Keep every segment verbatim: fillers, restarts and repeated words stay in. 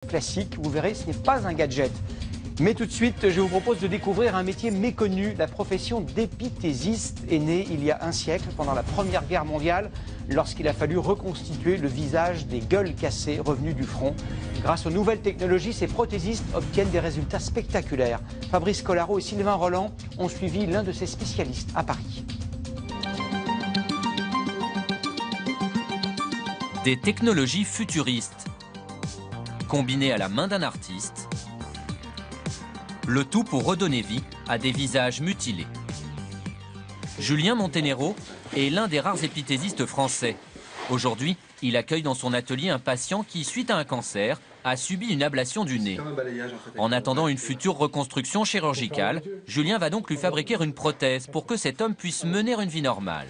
classique. Vous verrez, ce n'est pas un gadget. Mais tout de suite, je vous propose de découvrir un métier méconnu. La profession d'épithésiste est née il y a un siècle, pendant la Première Guerre mondiale, lorsqu'il a fallu reconstituer le visage des gueules cassées revenues du front. Grâce aux nouvelles technologies, ces prothésistes obtiennent des résultats spectaculaires. Fabrice Collaro et Sylvain Roland ont suivi l'un de ces spécialistes à Paris. Des technologies futuristes, combinées à la main d'un artiste, le tout pour redonner vie à des visages mutilés. Julien Montenero est l'un des rares épithésistes français. Aujourd'hui, il accueille dans son atelier un patient qui, suite à un cancer, a subi une ablation du nez. En attendant une future reconstruction chirurgicale, Julien va donc lui fabriquer une prothèse pour que cet homme puisse mener une vie normale.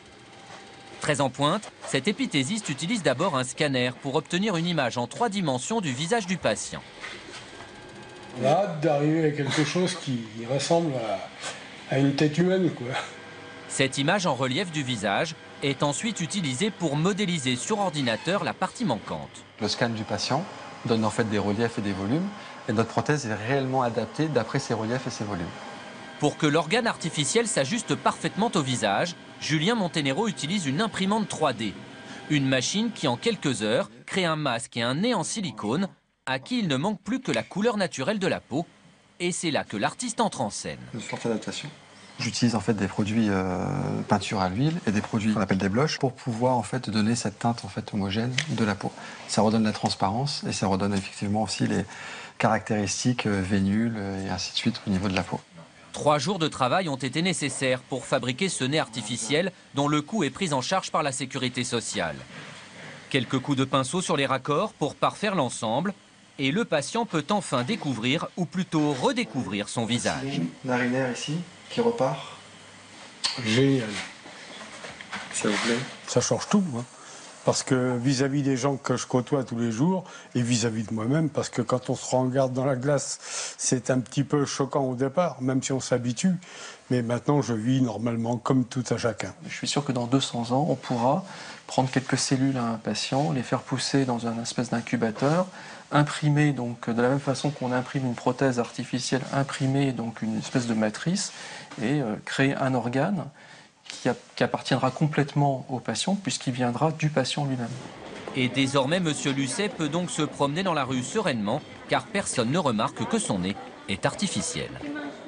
Très en pointe, cet épithésiste utilise d'abord un scanner pour obtenir une image en trois dimensions du visage du patient. On a hâte d'arriver à quelque chose qui ressemble à, à une tête humaine, quoi. Cette image en relief du visage est ensuite utilisée pour modéliser sur ordinateur la partie manquante. Le scan du patient donne en fait des reliefs et des volumes, et notre prothèse est réellement adaptée d'après ces reliefs et ces volumes. Pour que l'organe artificiel s'ajuste parfaitement au visage, Julien Montenero utilise une imprimante trois D. Une machine qui, en quelques heures, crée un masque et un nez en silicone, à qui il ne manque plus que la couleur naturelle de la peau. Et c'est là que l'artiste entre en scène. Une forte adaptation. J'utilise en fait des produits euh, peinture à l'huile et des produits qu'on appelle des blushs pour pouvoir en fait donner cette teinte en fait homogène de la peau. Ça redonne la transparence et ça redonne effectivement aussi les caractéristiques euh, vénules et ainsi de suite au niveau de la peau. Trois jours de travail ont été nécessaires pour fabriquer ce nez artificiel dont le coût est pris en charge par la sécurité sociale. Quelques coups de pinceau sur les raccords pour parfaire l'ensemble et le patient peut enfin découvrir ou plutôt redécouvrir son visage. Narinaire ici qui repart. Génial. Ça vous plaît? Ça change tout, hein. Parce que vis-à-vis des gens que je côtoie tous les jours et vis-à-vis de moi-même, parce que quand on se regarde dans la glace, c'est un petit peu choquant au départ, même si on s'habitue. Mais maintenant, je vis normalement comme tout à chacun. Je suis sûr que dans deux cents ans, on pourra prendre quelques cellules à un patient, les faire pousser dans un espèce d'incubateur, imprimer donc de la même façon qu'on imprime une prothèse artificielle, imprimer donc une espèce de matrice et euh, créer un organe qui, a, qui appartiendra complètement au patient puisqu'il viendra du patient lui-même. Et désormais, Monsieur Lucet peut donc se promener dans la rue sereinement car personne ne remarque que son nez est artificiel.